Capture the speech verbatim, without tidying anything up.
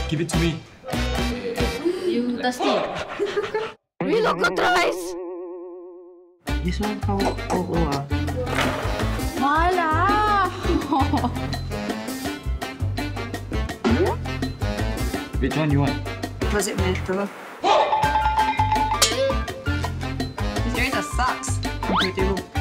Give it to me. You thirsty? We Loco tries! This one how oh oh ah. Malah. Which one you want? Was it metal? This drinks are sucks. Pretty low.